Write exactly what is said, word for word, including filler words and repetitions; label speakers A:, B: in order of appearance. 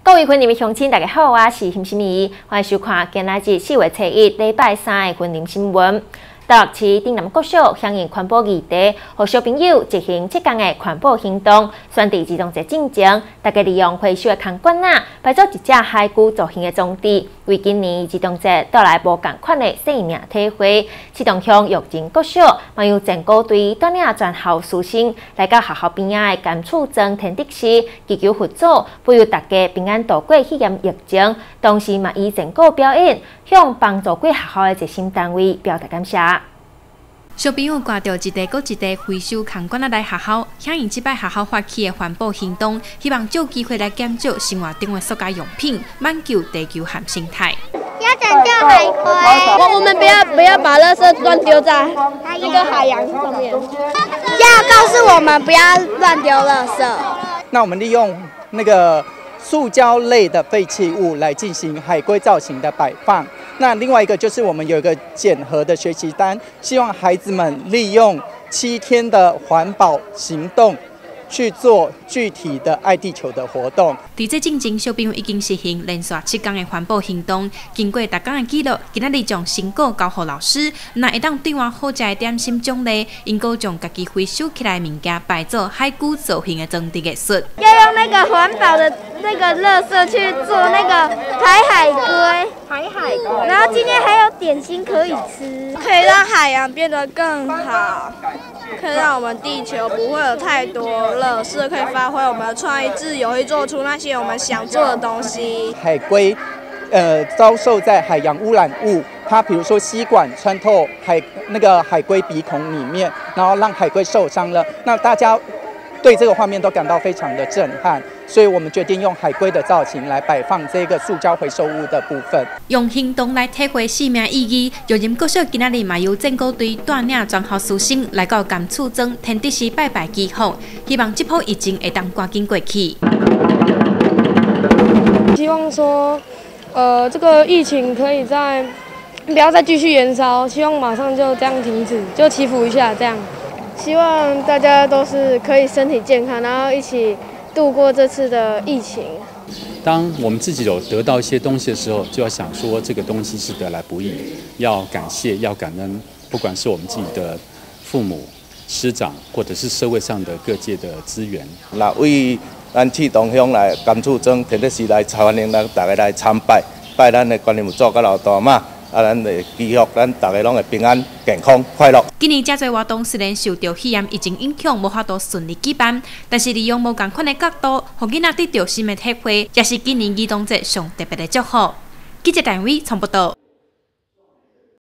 A: 各位婚礼乡亲，大家好，我是邢心怡，欢迎收看今仔日四月初一礼拜三的婚礼新闻。台北市顶南国小响应环保议题，和小朋友执行七天的环保行动，选伫儿童节进前，大家利用回收的空罐仔，摆做一只海龟造型的装置，为今年儿童节带来无同款的生命体会。市东乡育人国小，嘛有全国队带领全校师生来到学校边仔的甘厝庄天德市，祈求佛祖保佑大家平安度过迄炎疫情，同时嘛以全国表演向帮助过学校的热心单位表达感谢。
B: 小朋友挂着一袋搁一袋回收空罐仔来学校，响应即摆学校发起的环保行动，希望借机会来减少生活中的塑胶用品，挽救地球和生态。
C: 要拯救海龟。
D: 我我们不要不要把垃圾乱丢在那个海洋上面。
C: 要告诉我们不要乱丢垃圾。
E: 那我们利用那个塑胶类的废弃物来进行海龟造型的摆放。那另外一个就是我们有一个检核的学习单，希望孩子们利用七天的环保行动去做具体的爱地球的活动。
B: 伫这进前，小朋友已经实行连续七天的环保行动，经过逐天的记录，今仔日将成果交予老师，那会当兑换好食的点心奖励，因阁将家己回收起来的物件摆做海龟造型的装置艺术。
D: 要用那个环保的那个垃圾去做那个排海龟。排海龟。然后今天还有点心可以吃，可以让海洋变得更好，可以让我们地球不会有太多垃圾，可以发挥我们的创意自由，去做出那些我们想做的东西。
E: 海龟，呃，遭受在海洋污染物，它比如说吸管穿透海那个海龟鼻孔里面，然后让海龟受伤了。那大家对这个画面都感到非常的震撼，所以我们决定用海龟的造型来摆放这个塑胶回收物的部分，
B: 用行动来体会生命意义。育人国小今仔日嘛由战果队带领全校师生来到甘厝庄天德市拜拜祈福，希望这波疫情会当赶紧过去。
D: 希望说，呃，这个疫情可以再不要再继续延烧，希望马上就这样停止，就祈福一下这样。希望大家都是可以身体健康，然后一起度过这次的疫情。
F: 当我们自己有得到一些东西的时候，就要想说这个东西是得来不易，要感谢，要感恩，不管是我们自己的父母、师长，或者是社会上的各界的资源。
G: 那为咱市东乡来甘厝庄天德市来欢迎咱大家来参拜，拜咱的观音祖甲老大妈。啊，咱会祈福咱大家拢会平安、健康、快乐。
B: 今年遮侪活动虽然受到肺炎疫情影响，无法度顺利举办，但是利用无同款的角度，互囡仔得到新的体会，也是今年儿童节上特别的祝福。记者单位从报道。